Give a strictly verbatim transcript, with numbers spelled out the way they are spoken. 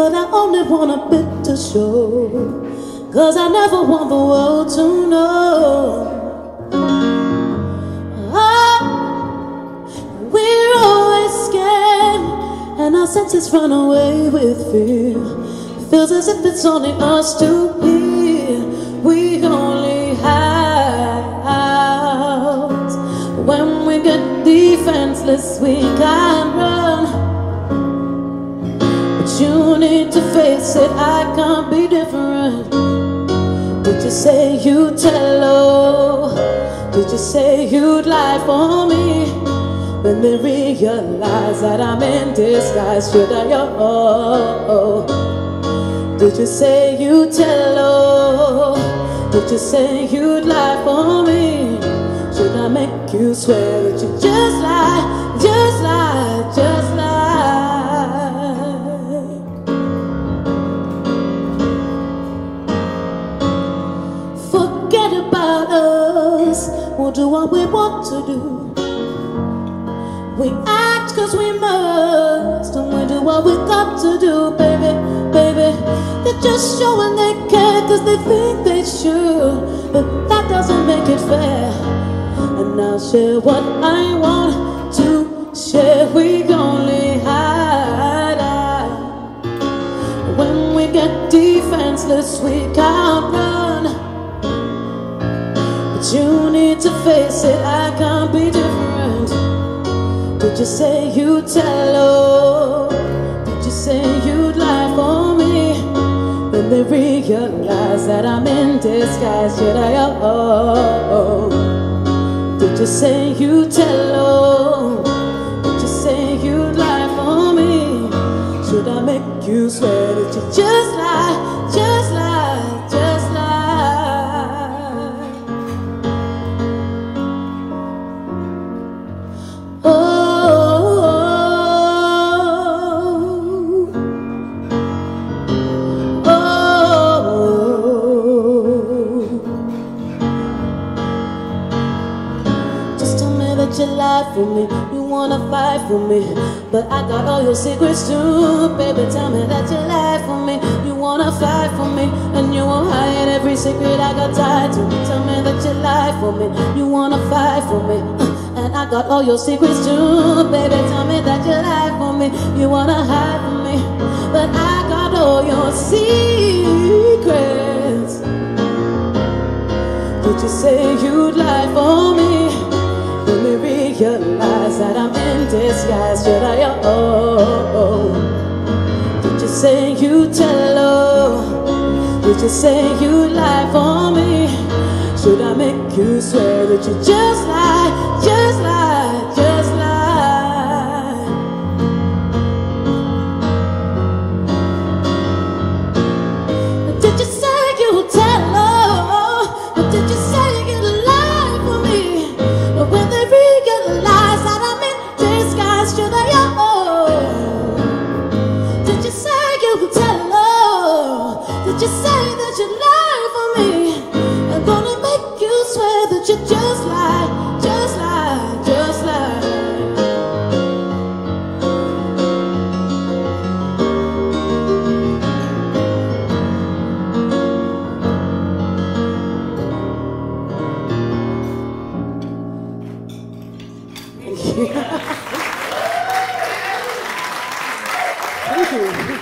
but I only want a bit to show, 'cause I never want the world to know. Oh, we're always scared, and our senses run away with fear. Feels as if it's only us two here. We only hide when we get defenseless. We can't run, but you need to face it. I can't be different. Did you say you'd tell? Oh, did you say you'd lie for me? When they realize that I'm in disguise, should I? Oh, did you say you'd tell? Oh, did you say you'd lie for me? Should I make you swear that you just lie, just lie, just lie? Forget about us, we'll do what we want to do. We act 'cause we must, and we do what we got to do, baby, baby. They're just showing they care 'cause they think they should, but that doesn't make it fair. And I'll share what I want to share. We only hide out when we get defenseless. We can't run, but you need to face it. I can't be different. Did you say you'd tell? Oh, did you say you'd lie for me? When they realize that I'm in disguise, should I? Oh, did you say you'd tell? Oh, did you say you'd lie for me? Should I make you swear that you just lie, just lie, just lie? Oh, you lie for me, you wanna fight for me, but I got all your secrets too. Baby, tell me that you lie for me, you wanna fight for me, and you won't hide every secret I got tied to. Tell me that you lie for me, you wanna fight for me, and I got all your secrets too. Baby, tell me that you lie for me, you wanna hide from me, but I got all your secrets. Did you say you'd lie for me? When we realize that I'm in disguise, should I? Oh, did you say you'd tell? Oh, did you say you'd lie for me? Should I make you swear that you just lie, just lie, just lie? Did you say you'd tell? Oh, or did you say you'd lie for me? When they realize that I'm in disguise, should I? Oh, did you say you would tell? Oh, did you say that you lie for me? I'm gonna make you swear that you just lie, just lie, just lie. Thank you.